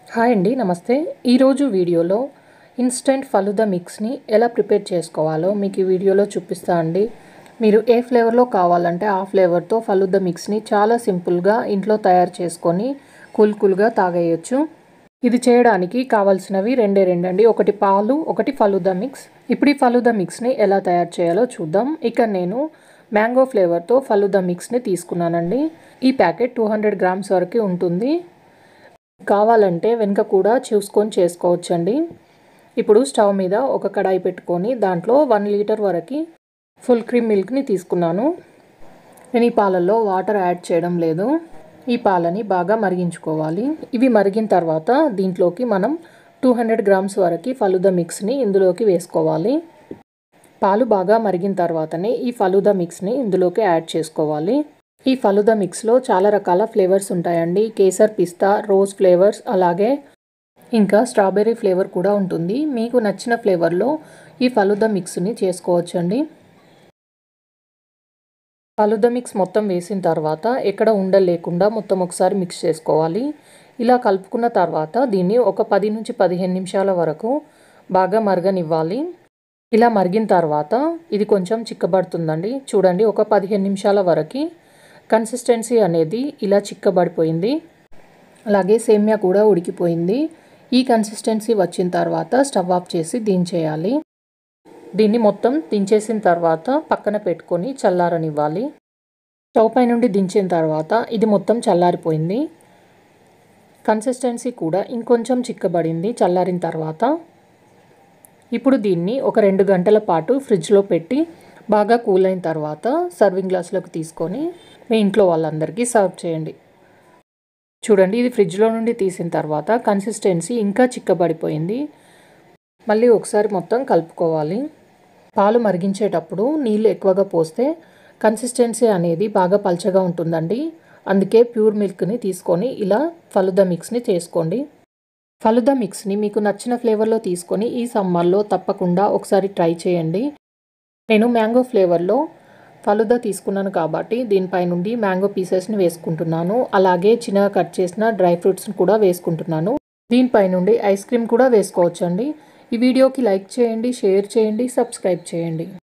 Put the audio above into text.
Hi అండి, నమస్తే. ఈరోజు వీడియోలో ఇన్స్టెంట్ ఫలూదా మిక్స్ని ఎలా ప్రిపేర్ చేసుకోవాలో మీకు ఈ వీడియోలో చూపిస్తా అండి. మీరు ఏ ఫ్లేవర్లో కావాలంటే ఆ ఫ్లేవర్తో ఫలూదా మిక్స్ని చాలా సింపుల్గా ఇంట్లో తయారు చేసుకొని కూల్గా తాగేయచ్చు. ఇది చేయడానికి కావాల్సినవి రెండే అండి. ఒకటి పాలు, ఒకటి ఫలూదా మిక్స్. ఇప్పుడు ఈ ఫలూదా మిక్స్ని ఎలా తయారు చేయాలో చూద్దాం. ఇక్కడ నేను మ్యాంగో ఫ్లేవర్తో ఫలూదా మిక్స్ని తీసుకున్నానండి. ఈ ప్యాకెట్ 200 గ్రామ్స్ వరకు ఉంటుంది. కావాలంటే వెనుక కూడా చూసుకొని చేసుకోవచ్చండి. ఇప్పుడు స్టవ్ మీద ఒక కడాయి పెట్టుకొని దాంట్లో 1 లీటర్ వరకు ఫుల్ క్రీమ్ మిల్క్ని తీసుకున్నాను. నేను ఈ పాలల్లో వాటర్ యాడ్ చేయడం లేదు. ఈ పాలని బాగా మరిగించుకోవాలి. ఇవి మరిగిన తర్వాత దీంట్లోకి మనం 200 గ్రామ్స్ వరకు ఫలూదా మిక్స్ని ఇందులోకి వేసుకోవాలి. పాలు బాగా మరిగిన తర్వాతనే ఈ ఫలూదా మిక్స్ని ఇందులోకి యాడ్ చేసుకోవాలి. ఈ ఫలూదా మిక్స్లో చాలా రకాల ఫ్లేవర్స్ ఉంటాయండి. కేసర్, పిస్తా, రోజ్ ఫ్లేవర్స్, అలాగే ఇంకా స్ట్రాబెర్రీ ఫ్లేవర్ కూడా ఉంటుంది. మీకు నచ్చిన ఫ్లేవర్లో ఈ ఫలూదా మిక్స్ని చేసుకోవచ్చండి. ఫలూదా మిక్స్ మొత్తం వేసిన తర్వాత ఎక్కడ ఉండలు లేకుండా మొత్తం ఒకసారి మిక్స్ చేసుకోవాలి. ఇలా కలుపుకున్న తర్వాత దీన్ని ఒక 10 నుంచి 15 నిమిషాల వరకు బాగా మరగనివ్వాలి. ఇలా మరిగిన తర్వాత ఇది కొంచెం చిక్కబడుతుందండి. చూడండి, ఒక 15 నిమిషాల వరకు కన్సిస్టెన్సీ అనేది ఇలా చిక్కబడిపోయింది. అలాగే సేమ్యా కూడా ఉడికిపోయింది. ఈ కన్సిస్టెన్సీ వచ్చిన తర్వాత స్టవ్ ఆఫ్ చేసి దించేయాలి. దీన్ని మొత్తం దించేసిన తర్వాత పక్కన పెట్టుకొని చల్లారనివ్వాలి. స్టవ్ పై నుండి దించిన తర్వాత ఇది మొత్తం చల్లారిపోయింది. కన్సిస్టెన్సీ కూడా ఇంకొంచెం చిక్కబడింది చల్లారిన తర్వాత. ఇప్పుడు దీన్ని ఒక 2 గంటల పాటు ఫ్రిడ్జ్లో పెట్టి బాగా కూల్ అయిన తర్వాత సర్వింగ్ గ్లాస్లోకి తీసుకొని మీ ఇంట్లో వాళ్ళందరికీ సర్వ్ చేయండి. చూడండి, ఇది ఫ్రిడ్జ్లో నుండి తీసిన తర్వాత కన్సిస్టెన్సీ ఇంకా చిక్కబడిపోయింది. మళ్ళీ ఒకసారి మొత్తం కలుపుకోవాలి. పాలు మరిగించేటప్పుడు నీళ్ళు ఎక్కువగా పోస్తే కన్సిస్టెన్సీ అనేది బాగా పల్చగా ఉంటుందండి. అందుకే ప్యూర్ మిల్క్ని తీసుకొని ఇలా ఫలూదా మిక్స్ని చేసుకోండి. ఫలూదా మిక్స్ని మీకు నచ్చిన ఫ్లేవర్లో తీసుకొని ఈ సమ్మర్లో తప్పకుండా ఒకసారి ట్రై చేయండి. నేను మ్యాంగో ఫ్లేవర్లో ఫలూదా తీసుకున్నాను కాబట్టి దీనిపై నుండి మ్యాంగో పీసెస్ని వేసుకుంటున్నాను. అలాగే చిన్నగా కట్ చేసిన డ్రై ఫ్రూట్స్ని కూడా వేసుకుంటున్నాను. దీనిపై నుండి ఐస్ క్రీమ్ కూడా వేసుకోవచ్చండి. ఈ వీడియోకి లైక్ చేయండి, షేర్ చేయండి, సబ్స్క్రైబ్ చేయండి.